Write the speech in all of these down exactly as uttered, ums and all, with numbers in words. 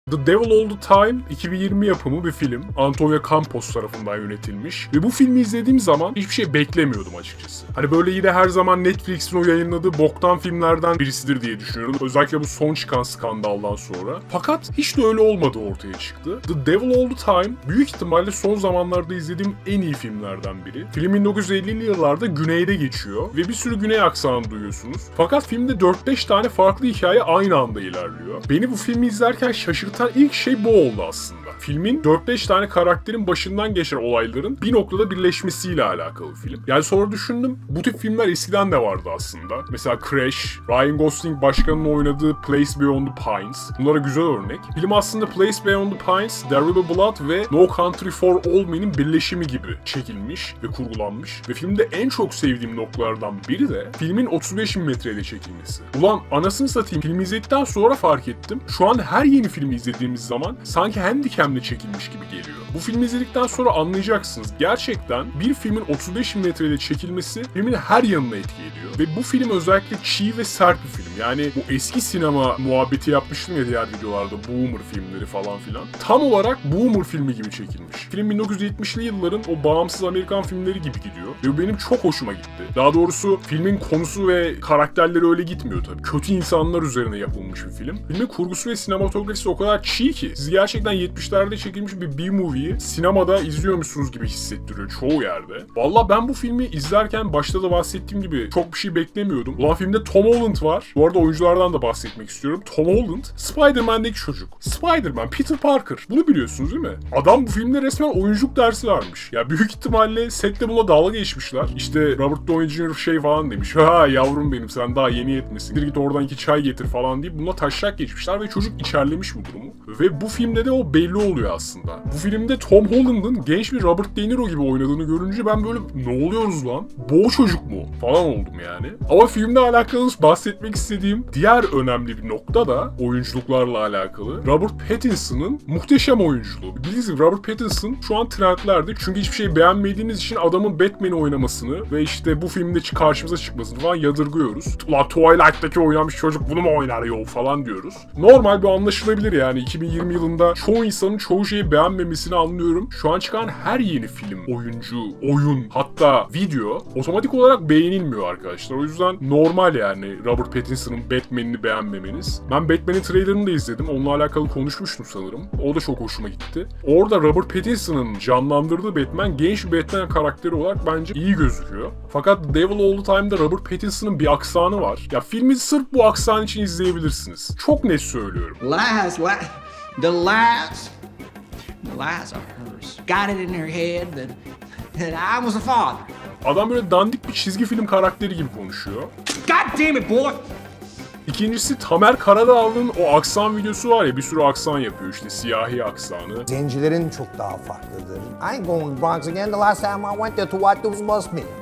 The Devil All The Time iki bin yirmi yapımı bir film. Antonio Campos tarafından yönetilmiş. Ve bu filmi izlediğim zaman hiçbir şey beklemiyordum açıkçası. Hani böyle yine her zaman Netflix'in o yayınladığı boktan filmlerden birisidir diye düşünüyorum. Özellikle bu son çıkan skandaldan sonra. Fakat hiç de öyle olmadı ortaya çıktı. The Devil All The Time büyük ihtimalle son zamanlarda izlediğim en iyi filmlerden biri. Film bin dokuz yüz ellili yıllarda güneyde geçiyor ve bir sürü güney aksanı duyuyorsunuz. Fakat filmde dört beş tane farklı hikaye aynı anda ilerliyor. Beni bu filmi izlerken şaşırtan ilk şey bu oldu aslında. Filmin dört beş tane karakterin başından geçen olayların bir noktada birleşmesiyle alakalı film. Yani sonra düşündüm, bu tip filmler eskiden de vardı aslında. Mesela Crash, Ryan Gosling başkanın oynadığı Place Beyond the Pines. Bunlara güzel örnek. Film aslında Place Beyond the Pines, There Will Be Blood ve No Country for Old Men'in birleşimi gibi çekilmiş ve kurgulanmış. Ve filmde en çok sevdiğim noktalardan biri de filmin otuz beş milimetreyle çekilmesi. Ulan anasını satayım, filmi izledikten sonra fark ettim. Şu an her yeni filmi izlediğimiz zaman sanki handicam'le çekilmiş gibi geliyor. Bu filmi izledikten sonra anlayacaksınız. Gerçekten bir filmin otuz beş milimetreyle çekilmesi filmin her yanına etki ediyor. Ve bu film özellikle çiğ ve sert bir film. Yani bu eski sinema muhabbeti yapmıştım ya diğer videolarda. Boomer filmleri falan filan. Tam olarak Boomer filmi gibi çekilmiş. Film bin dokuz yüz yetmişli yılların o bağımsız Amerikan filmleri gibi gidiyor. Ve bu benim çok hoşuma gitti. Daha doğrusu filmin konusu ve karakterleri öyle gitmiyor tabii. Kötü insanlar üzerine yapılmış bir film. Filmin kurgusu ve sinematografisi o kadar çiğ ki siz gerçekten yetmişlerde çekilmiş bir B-movie'yi sinemada izliyormuşsunuz gibi hissettiriyor çoğu yerde. Valla ben bu filmi izlerken başta da bahsettiğim gibi çok bir şey beklemiyordum. Ulan filmde Tom Holland var. Bu arada oyunculardan da bahsetmek istiyorum. Tom Holland, Spider-Man'deki çocuk. Spider-Man, Peter Parker. Bunu biliyorsunuz değil mi? Adam bu filmde resmen oyunculuk dersi vermiş. Ya büyük ihtimalle sette buna dalga geçmişler. İşte Robert Downey Junior şey falan demiş. Ha yavrum benim, sen daha yeni yetmesin. Bir git oradan iki çay getir falan deyip buna taşak geçmişler ve çocuk içerlemiş bu durumu. Ve bu filmde de o belli oluyor aslında. Bu filmde Tom Holland'ın genç bir Robert De Niro gibi oynadığını görünce ben böyle ne oluyoruz lan? Bu o çocuk mu? Falan oldum yani. Ama filmle alakalı bahsetmek istediğim diğer önemli bir nokta da oyunculuklarla alakalı. Robert Pattinson'ın muhteşem oyunculuğu. Bilirsiniz Robert Pattinson şu an trendlerde çünkü hiçbir şey beğenmediğimiz için adamın Batman'i oynamasını ve işte bu filmde karşımıza çıkmasını falan yadırgıyoruz. Ulan Twilight'taki oynamış çocuk bunu mu oynar yol falan diyoruz. Normal bir anlaşılabilir yani. iki bin yirmi yılında çoğu insanın çoğu şeyi beğenmemesini anlıyorum. Şu an çıkan her yeni film, oyuncu, oyun, hatta video otomatik olarak beğenilmiyor arkadaşlar. O yüzden normal yani Robert Pattinson'ın Batman'ini beğenmemeniz. Ben Batman'in trailerını da izledim. Onunla alakalı konuşmuştum sanırım. O da çok hoşuma gitti. Orada Robert Pattinson'ın canlandırdığı Batman genç bir Batman karakteri olarak bence iyi gözüküyor. Fakat The Devil All The Time'da Robert Pattinson'ın bir aksanı var. Ya filmi sırf bu aksan için izleyebilirsiniz. Çok net söylüyorum. Lies, lies. The lies, the lies are hers. Got it in her head that, that I was a father. Adam böyle dandik bir çizgi film karakteri gibi konuşuyor. God damn it boy! İkincisi Tamer Karadağlı'nın o aksan videosu var ya, bir sürü aksan yapıyor işte, siyahi aksanı. Zencilerin çok daha farklıdır. I ain't going to the Bronx again. The last time I went there to watch those bus me.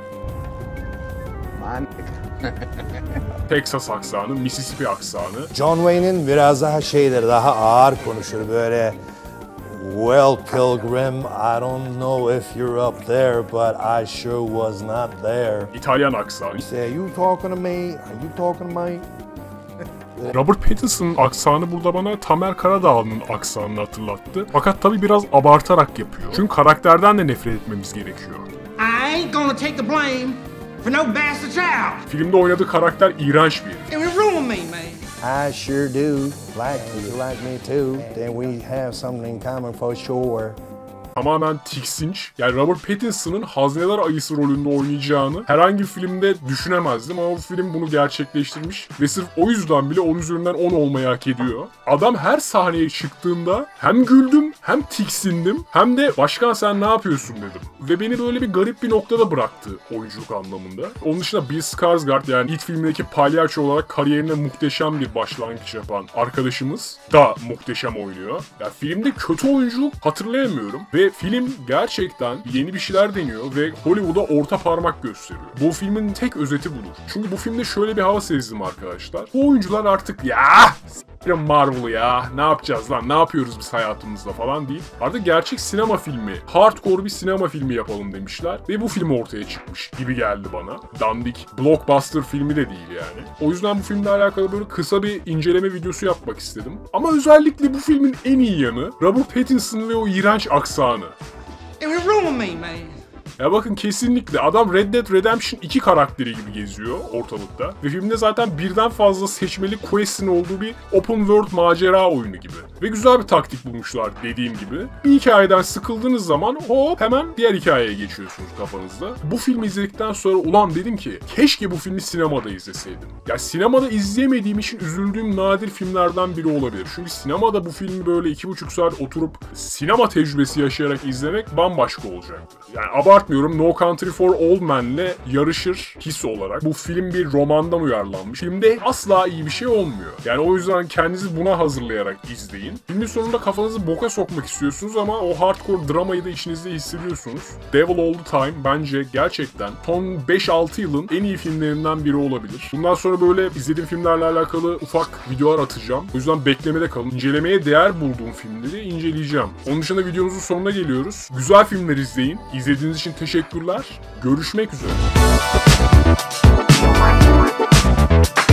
Texas aksanı, Mississippi aksanı. John Wayne'in biraz daha şeyleri, daha ağır konuşur böyle. Well, Pilgrim, I don't know if you're up there, but I sure was not there. İtalyan aksanı. Say, are you talking to me? Are you talking to me? Robert Pattinson'ın aksanı burada bana Tamer Karadağlı'nın aksanını hatırlattı. Fakat tabii biraz abartarak yapıyor. Çünkü karakterden de nefret etmemiz gerekiyor. I ain't gonna take the blame for no bastard child. Filmde oynadığı karakter iğrenç bir herif. It will ruin me, man. I sure do. Like you like me too. Then we have something in common for sure. Tamamen tiksinç. Yani Robert Pattinson'ın Hazneler Ayısı rolünde oynayacağını herhangi bir filmde düşünemezdim ama bu film bunu gerçekleştirmiş ve sırf o yüzden bile on üzerinden on olmayı hak ediyor. Adam her sahneye çıktığında hem güldüm, hem tiksindim, hem de "Başkan sen ne yapıyorsun?" dedim. Ve beni böyle bir garip bir noktada bıraktı oyunculuk anlamında. Onun dışında Bill Skarsgård, yani ilk filmdeki palyaço olarak kariyerine muhteşem bir başlangıç yapan arkadaşımız da muhteşem oynuyor. Yani filmde kötü oyunculuk hatırlayamıyorum ve Ve film gerçekten yeni bir şeyler deniyor ve Hollywood'a orta parmak gösteriyor. Bu filmin tek özeti budur. Çünkü bu filmde şöyle bir hava sezdim arkadaşlar. Bu oyuncular artık ya s**erim Marvel'ı ya ne yapacağız lan, ne yapıyoruz biz hayatımızda falan değil. Artık gerçek sinema filmi, hardcore bir sinema filmi yapalım demişler ve bu film ortaya çıkmış gibi geldi bana. Dandik blockbuster filmi de değil yani. O yüzden bu filmle alakalı böyle kısa bir inceleme videosu yapmak istedim. Ama özellikle bu filmin en iyi yanı Robert Pattinson ve o iğrenç aksanı. It was ruined me, man. Ya bakın kesinlikle adam Red Dead Redemption iki karakteri gibi geziyor ortalıkta. Ve filmde zaten birden fazla seçmeli quest'in olduğu bir open world macera oyunu gibi. Ve güzel bir taktik bulmuşlar dediğim gibi. Bir hikayeden sıkıldığınız zaman hop hemen diğer hikayeye geçiyorsunuz kafanızda. Bu filmi izledikten sonra ulan dedim ki keşke bu filmi sinemada izleseydim. Ya sinemada izleyemediğim için üzüldüğüm nadir filmlerden biri olabilir. Çünkü sinemada bu filmi böyle iki buçuk saat oturup sinema tecrübesi yaşayarak izlemek bambaşka olacaktı. Yani abart No Country for Old Men'le yarışır his olarak. Bu film bir romandan uyarlanmış. Filmde asla iyi bir şey olmuyor. Yani o yüzden kendinizi buna hazırlayarak izleyin. Filmin sonunda kafanızı boka sokmak istiyorsunuz ama o hardcore dramayı da içinizde hissediyorsunuz. Devil All The Time bence gerçekten son beş altı yılın en iyi filmlerinden biri olabilir. Bundan sonra böyle izlediğim filmlerle alakalı ufak videolar atacağım. O yüzden beklemede kalın. İncelemeye değer bulduğum filmleri inceleyeceğim. Onun dışında videomuzun sonuna geliyoruz. Güzel filmler izleyin. İzlediğiniz için teşekkürler. Görüşmek üzere.